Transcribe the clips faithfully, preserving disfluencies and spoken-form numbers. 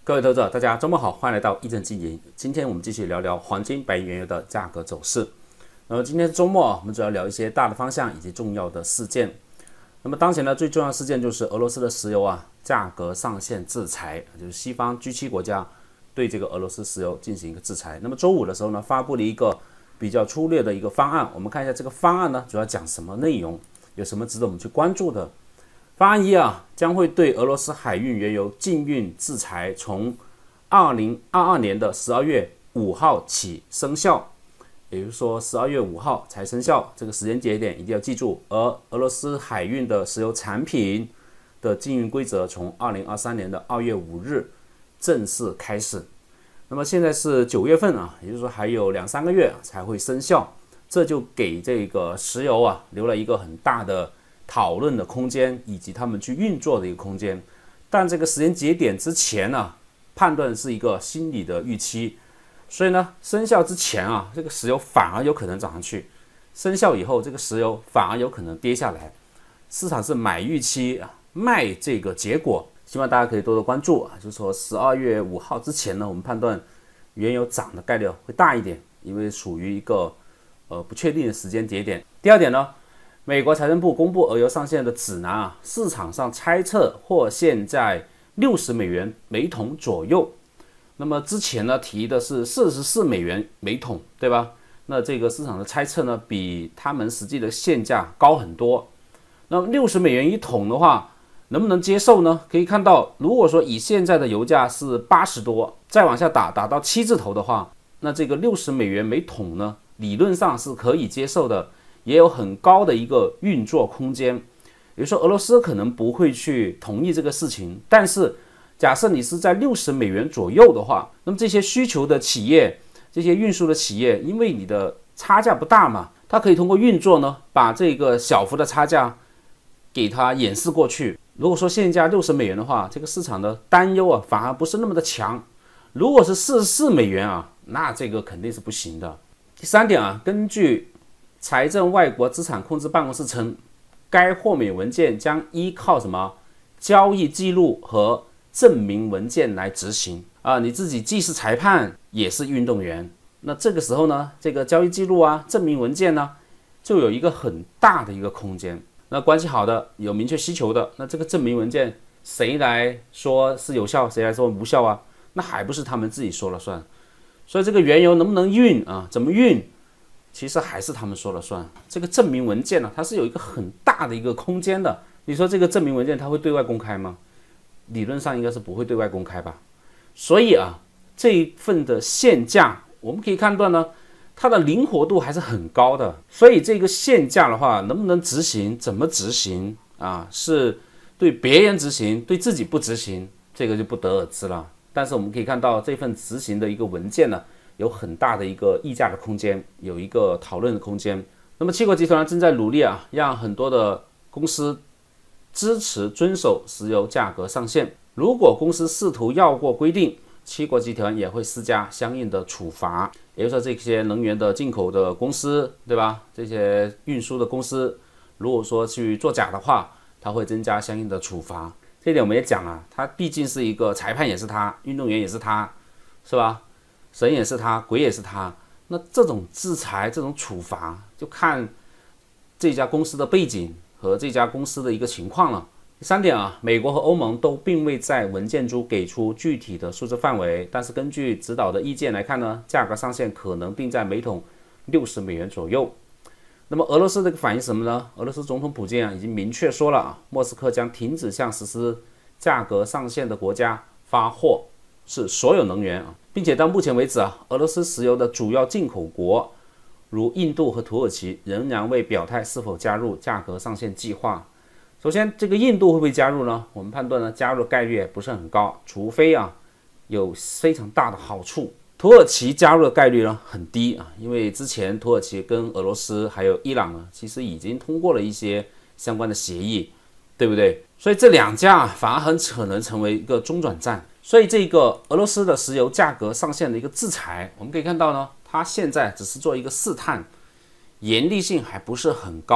各位投资者，大家周末好，欢迎来到一正经营。今天我们继续聊聊黄金、白银、原油的价格走势。那么今天是周末，我们主要聊一些大的方向以及重要的事件。那么当前呢，最重要的事件就是俄罗斯的石油啊价格上限制裁，就是西方 G 七 国家对这个俄罗斯石油进行一个制裁。那么周五的时候呢，发布了一个比较粗略的一个方案。我们看一下这个方案呢，主要讲什么内容，有什么值得我们去关注的。方案一啊，将会对俄罗斯海运原油禁运制裁从二零二二年的十二月五号起生效，也就是说十二月五号才生效，这个时间节点一定要记住。而俄罗斯海运的石油产品的禁运规则从二零二三年的二月五日正式开始。那么现在是九月份啊，也就是说还有两三个月才会生效，这就给这个石油啊留了一个很大的讨论的空间，以及他们去运作的一个空间。但这个时间节点之前呢、啊，判断是一个心理的预期，所以呢，生效之前啊，这个石油反而有可能涨上去；生效以后，这个石油反而有可能跌下来。市场是买预期啊，卖这个结果。希望大家可以多多关注啊，就是说十二月五号之前呢，我们判断原油涨的概率会大一点，因为属于一个呃不确定的时间节点。第二点呢，美国财政部公布俄油上限的指南啊，市场上猜测或现在六十美元每桶左右。那么之前呢提的是四十四美元每桶，对吧？那这个市场的猜测呢比他们实际的现价高很多。那么六十美元一桶的话，能不能接受呢？可以看到，如果说以现在的油价是八十多，再往下打打到七字头的话，那这个六十美元每桶呢，理论上是可以接受的。也有很高的一个运作空间，也就是说俄罗斯可能不会去同意这个事情，但是假设你是在六十美元左右的话，那么这些需求的企业，这些运输的企业，因为你的差价不大嘛，它可以通过运作呢，把这个小幅的差价给它掩饰过去。如果说现价六十美元的话，这个市场的担忧啊反而不是那么的强。如果是四十四美元啊，那这个肯定是不行的。第三点啊，根据财政外国资产控制办公室称，该豁免文件将依靠什么交易记录和证明文件来执行啊？你自己既是裁判也是运动员，那这个时候呢，这个交易记录啊、证明文件呢，就有一个很大的一个空间。那关系好的、有明确需求的，那这个证明文件谁来说是有效，谁来说无效啊？那还不是他们自己说了算。所以这个原油能不能运啊？怎么运？其实还是他们说了算。这个证明文件呢，它是有一个很大的一个空间的。你说这个证明文件它会对外公开吗？理论上应该是不会对外公开吧。所以啊，这一份的限价，我们可以判断呢，它的灵活度还是很高的。所以这个限价的话，能不能执行，怎么执行啊？是对别人执行，对自己不执行，这个就不得而知了。但是我们可以看到这份执行的一个文件呢，有很大的一个议价的空间，有一个讨论的空间。那么七国集团正在努力啊，让很多的公司支持遵守石油价格上限。如果公司试图绕过规定，七国集团也会施加相应的处罚。也就是说，这些能源的进口的公司，对吧？这些运输的公司，如果说去作假的话，它会增加相应的处罚。这点我们也讲了，它毕竟是一个裁判，也是他，运动员也是他，是吧？神也是他，鬼也是他。那这种制裁、这种处罚，就看这家公司的背景和这家公司的一个情况了。第三点啊，美国和欧盟都并未在文件中给出具体的数字范围，但是根据指导的意见来看呢，价格上限可能定在每桶六十美元左右。那么俄罗斯这个反应什么呢？俄罗斯总统普京啊已经明确说了啊，莫斯科将停止向实施价格上限的国家发货是所有能源啊，并且到目前为止啊，俄罗斯石油的主要进口国如印度和土耳其仍然未表态是否加入价格上限计划。首先，这个印度会不会加入呢？我们判断呢，加入的概率不是很高，除非啊有非常大的好处。土耳其加入的概率呢很低啊，因为之前土耳其跟俄罗斯还有伊朗呢，其实已经通过了一些相关的协议，对不对？所以这两家反而很可能成为一个中转站。所以这个俄罗斯的石油价格上限的一个制裁，我们可以看到呢，它现在只是做一个试探，严厉性还不是很高。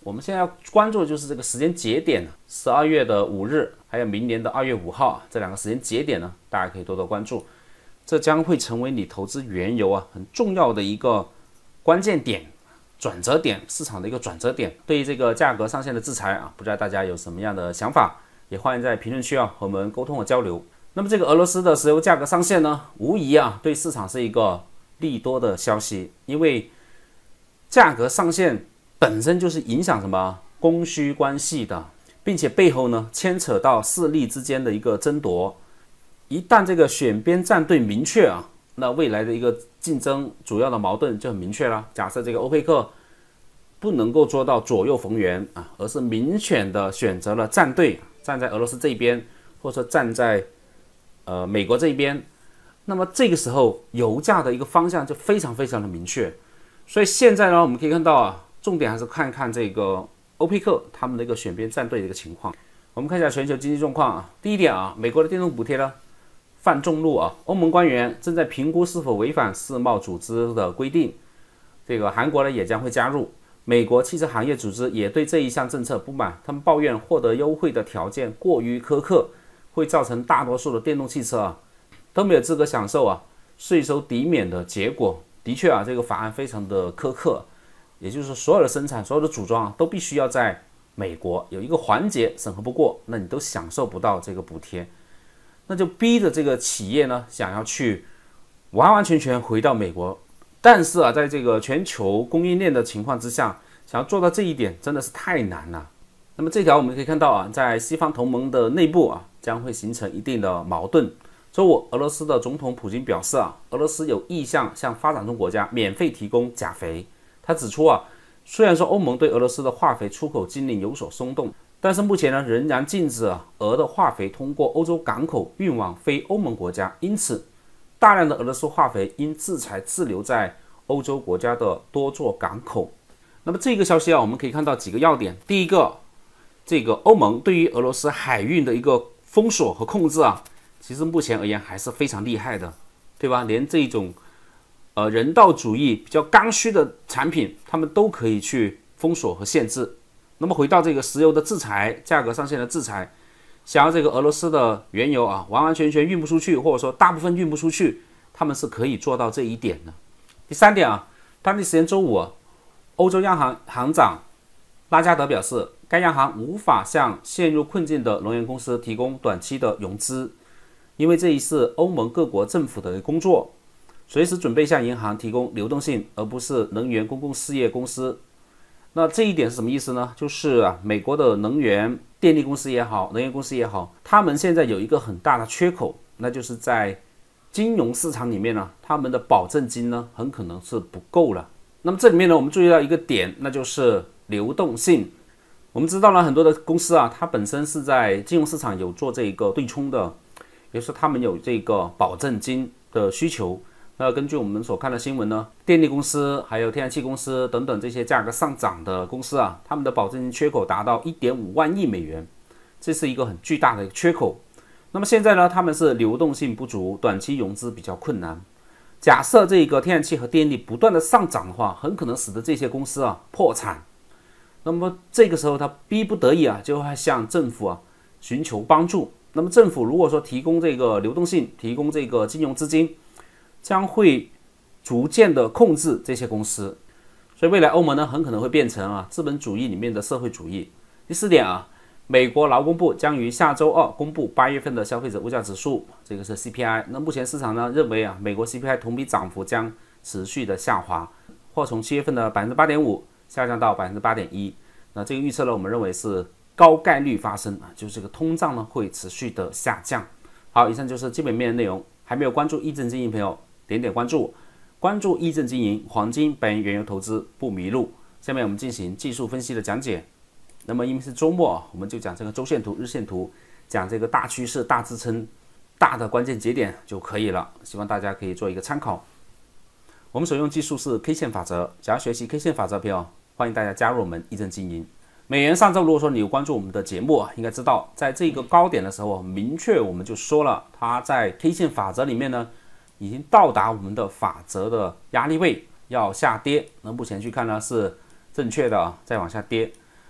我们现在要关注的就是这个时间节点，十二月的五日，还有明年的二月五号这两个时间节点呢，大家可以多多关注。这将会成为你投资原油啊很重要的一个关键点、转折点，市场的一个转折点。对于这个价格上限的制裁啊，不知道大家有什么样的想法，也欢迎在评论区啊和我们沟通和交流。那么这个俄罗斯的石油价格上限呢，无疑啊对市场是一个利多的消息，因为价格上限本身就是影响什么供需关系的，并且背后呢牵扯到势力之间的一个争夺。一旦这个选边站队明确啊，那未来的一个竞争主要的矛盾就很明确了。假设这个欧佩克不能够做到左右逢源啊，而是明显的选择了站队，站在俄罗斯这一边，或者说站在呃美国这一边，那么这个时候油价的一个方向就非常非常的明确。所以现在呢，我们可以看到啊，重点还是看看这个欧佩克他们的一个选边站队的一个情况。我们看一下全球经济状况啊，第一点啊，美国的电动补贴呢犯众怒啊，欧盟官员正在评估是否违反世贸组织的规定。这个韩国呢也将会加入。美国汽车行业组织也对这一项政策不满，他们抱怨获得优惠的条件过于苛刻，会造成大多数的电动汽车啊都没有资格享受啊税收抵免的结果。的确啊，这个法案非常的苛刻，也就是说所有的生产、所有的组装啊都必须要在美国有一个环节审核不过，那你都享受不到这个补贴。那就逼着这个企业呢想要去完完全全回到美国，但是啊，在这个全球供应链的情况之下，想要做到这一点真的是太难了。那么这条我们可以看到啊，在西方同盟的内部啊，将会形成一定的矛盾。周五，俄罗斯的总统普京表示啊，俄罗斯有意向向发展中国家免费提供钾肥。他指出啊，虽然说欧盟对俄罗斯的化肥出口禁令有所松动，但是目前呢，仍然禁止啊俄的化肥通过欧洲港口运往非欧盟国家，因此大量的俄罗斯化肥因制裁滞留在欧洲国家的多座港口。那么这个消息啊，我们可以看到几个要点。第一个，这个欧盟对于俄罗斯海运的一个封锁和控制啊，其实目前而言还是非常厉害的，对吧？连这种呃人道主义比较刚需的产品，他们都可以去封锁和限制。那么回到这个石油的制裁，价格上限的制裁，想要这个俄罗斯的原油啊完完全全运不出去，或者说大部分运不出去，他们是可以做到这一点的。第三点啊，当地时间周五啊，欧洲央行行长拉加德表示，该央行无法向陷入困境的能源公司提供短期的融资，因为这一是欧盟各国政府的工作，随时准备向银行提供流动性，而不是能源公共事业公司。那这一点是什么意思呢？就是啊，美国的能源电力公司也好，能源公司也好，他们现在有一个很大的缺口，那就是在金融市场里面呢，他们的保证金呢很可能是不够了。那么这里面呢，我们注意到一个点，那就是流动性。我们知道呢，很多的公司啊，它本身是在金融市场有做这个对冲的，也就是他们有这个保证金的需求。那根据我们所看的新闻呢，电力公司还有天然气公司等等这些价格上涨的公司啊，他们的保证金缺口达到 一点五万亿美元，这是一个很巨大的缺口。那么现在呢，他们是流动性不足，短期融资比较困难。假设这个天然气和电力不断的上涨的话，很可能使得这些公司啊破产。那么这个时候他逼不得已啊，就会向政府啊寻求帮助。那么政府如果说提供这个流动性，提供这个金融资金，将会逐渐的控制这些公司，所以未来欧盟呢很可能会变成啊资本主义里面的社会主义。第四点啊，美国劳工部将于下周二公布八月份的消费者物价指数，这个是 C P I。那目前市场呢认为啊，美国 C P I 同比涨幅将持续的下滑，或从七月份的 百分之八点五 下降到 百分之八点一。那这个预测呢，我们认为是高概率发生啊，就是这个通胀呢会持续的下降。好，以上就是基本面的内容。还没有关注易正经营朋友，点点关注，关注易正经营，黄金、白银、原油投资不迷路。下面我们进行技术分析的讲解。那么因为是周末，我们就讲这个周线图、日线图，讲这个大趋势、大支撑、大的关键节点就可以了。希望大家可以做一个参考。我们所用技术是 K 线法则，想要学习 K 线法则的朋友，欢迎大家加入我们易正经营。美元上周，如果说你有关注我们的节目啊，应该知道，在这个高点的时候，明确我们就说了，它在 K 线法则里面呢，已经到达我们的法则的压力位，要下跌。那目前去看呢是正确的啊，再往下跌。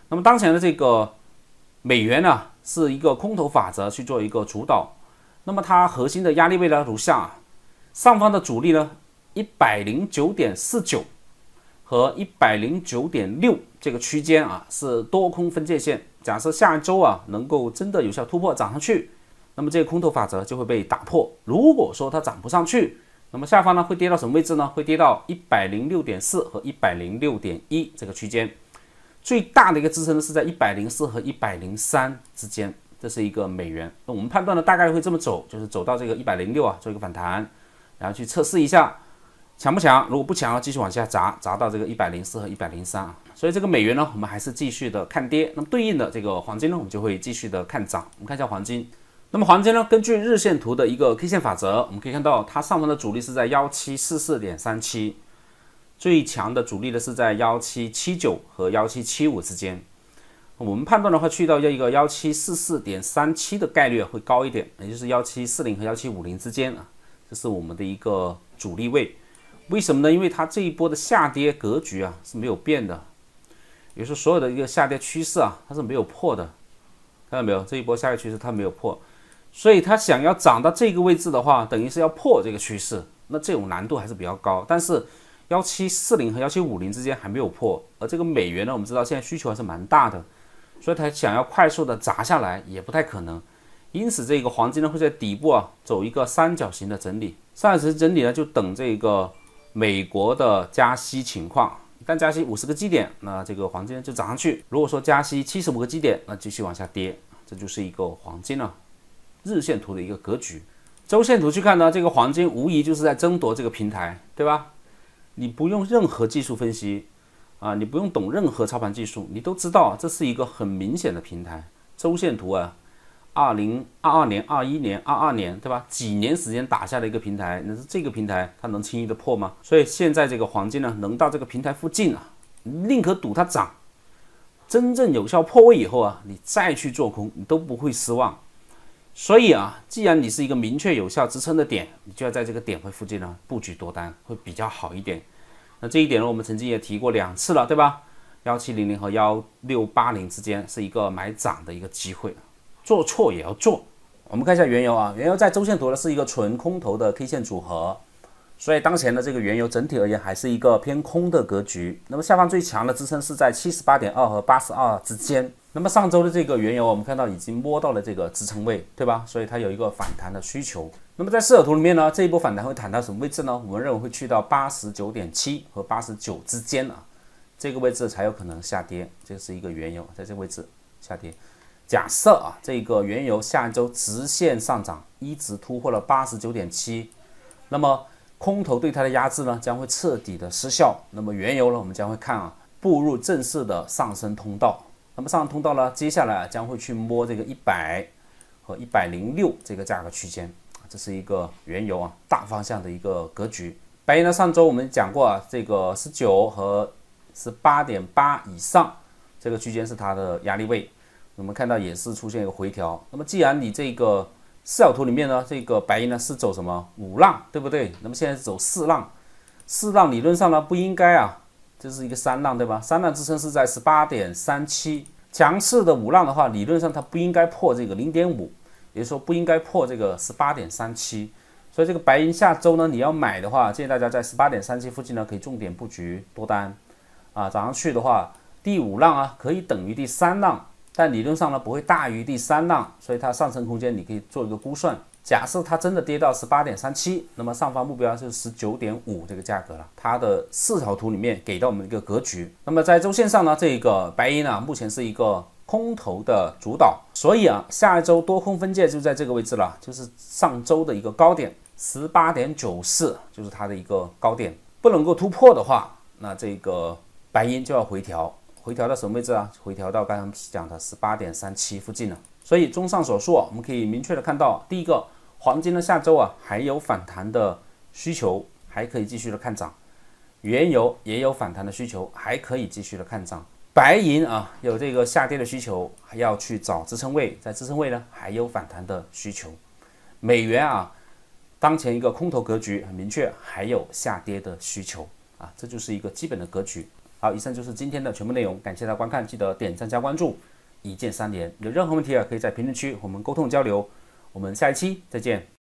那么当前的这个美元呢，是一个空头法则去做一个主导。那么它核心的压力位呢如下，上方的阻力呢一百零九点四九和一百零九点六这个区间啊是多空分界线。假设下一周啊能够真的有效突破涨上去，那么这个空头法则就会被打破。如果说它涨不上去，那么下方呢会跌到什么位置呢？会跌到一百零六点四和一百零六点一这个区间。最大的一个支撑呢是在一百零四和一百零三之间，这是一个美元。那我们判断呢大概会这么走，就是走到这个一百零六啊做一个反弹，然后去测试一下强不强，如果不强继续往下砸，砸到这个一百零四和一百零三啊。所以这个美元呢我们还是继续的看跌，那么对应的这个黄金呢我们就会继续的看涨。我们看一下黄金，那么黄金呢根据日线图的一个 K 线法则，我们可以看到它上方的阻力是在一七四四点三七，最强的阻力呢是在一七七九和一七七五之间。我们判断的话，去到一个一七四四点三七的概率会高一点，也就是一七四零和一七五零之间啊，这是我们的一个阻力位。为什么呢？因为它这一波的下跌格局啊是没有变的，也就是说所有的一个下跌趋势啊它是没有破的，看到没有？这一波下跌趋势它没有破，所以它想要涨到这个位置的话，等于是要破这个趋势，那这种难度还是比较高。但是一七四零和一七五零之间还没有破，而这个美元呢，我们知道现在需求还是蛮大的，所以它想要快速的砸下来也不太可能。因此这个黄金呢会在底部啊走一个三角形的整理，三角形整理呢就等这个美国的加息情况，一旦加息五十个基点，那这个黄金就涨上去；如果说加息七十五个基点，那继续往下跌。这就是一个黄金啊日线图的一个格局。周线图去看呢，这个黄金无疑就是在争夺这个平台，对吧？你不用任何技术分析啊，你不用懂任何操盘技术，你都知道这是一个很明显的平台。周线图啊，二零二二年、二一年、二二年，对吧？几年时间打下的一个平台，那是这个平台它能轻易的破吗？所以现在这个黄金呢，能到这个平台附近啊，宁可赌它涨，真正有效破位以后啊，你再去做空，你都不会失望。所以啊，既然你是一个明确有效支撑的点，你就要在这个点位附近呢布局多单，会比较好一点。那这一点呢，我们曾经也提过两次了，对吧？一七零零和一六八零之间是一个买涨的一个机会，做错也要做。我们看一下原油啊，原油在周线图呢是一个纯空头的 K 线组合，所以当前的这个原油整体而言还是一个偏空的格局。那么下方最强的支撑是在 七十八点二 和八十二之间。那么上周的这个原油我们看到已经摸到了这个支撑位，对吧？所以它有一个反弹的需求。那么在视野图里面呢，这一波反弹会弹到什么位置呢？我们认为会去到 八十九点七 和八十九之间啊，这个位置才有可能下跌。这是一个原油在这个位置下跌。假设啊，这个原油下一周直线上涨，一直突破了 八十九点七， 那么空头对它的压制呢将会彻底的失效。那么原油呢，我们将会看啊步入正式的上升通道。那么上升通道呢，接下来将会去摸这个一百和一百零六这个价格区间，这是一个原油啊大方向的一个格局。白银呢，上周我们讲过啊，这个十九和 十八点八 以上这个区间是它的压力位。我们看到也是出现一个回调。那么既然你这个四角图里面呢，这个白银呢是走什么五浪，对不对？那么现在是走四浪，四浪理论上呢不应该啊。这是一个三浪，对吧？三浪支撑是在 十八点三七， 强势的五浪的话，理论上它不应该破这个 零点五， 也就是说不应该破这个 十八点三七。 所以这个白银下周呢，你要买的话，建议大家在 十八点三七 附近呢可以重点布局多单啊。涨上去的话，第五浪啊可以等于第三浪，但理论上呢不会大于第三浪，所以它上升空间你可以做一个估算。假设它真的跌到 十八点三七， 那么上方目标是 十九点五 这个价格了。它的四条图里面给到我们一个格局。那么在周线上呢，这个白银啊目前是一个空头的主导，所以啊下一周多空分界就在这个位置了，就是上周的一个高点 十八点九四， 就是它的一个高点，不能够突破的话，那这个白银就要回调，回调到什么位置啊？回调到刚才讲的 十八点三七 附近了。所以综上所述啊，我们可以明确的看到，第一个，黄金的下周啊还有反弹的需求，还可以继续的看涨；原油也有反弹的需求，还可以继续的看涨；白银啊有这个下跌的需求，还要去找支撑位，在支撑位呢还有反弹的需求；美元啊当前一个空头格局很明确，还有下跌的需求啊，这就是一个基本的格局。 好，以上就是今天的全部内容，感谢大家观看，记得点赞加关注，一键三连。有任何问题啊，可以在评论区和我们沟通交流。我们下一期再见。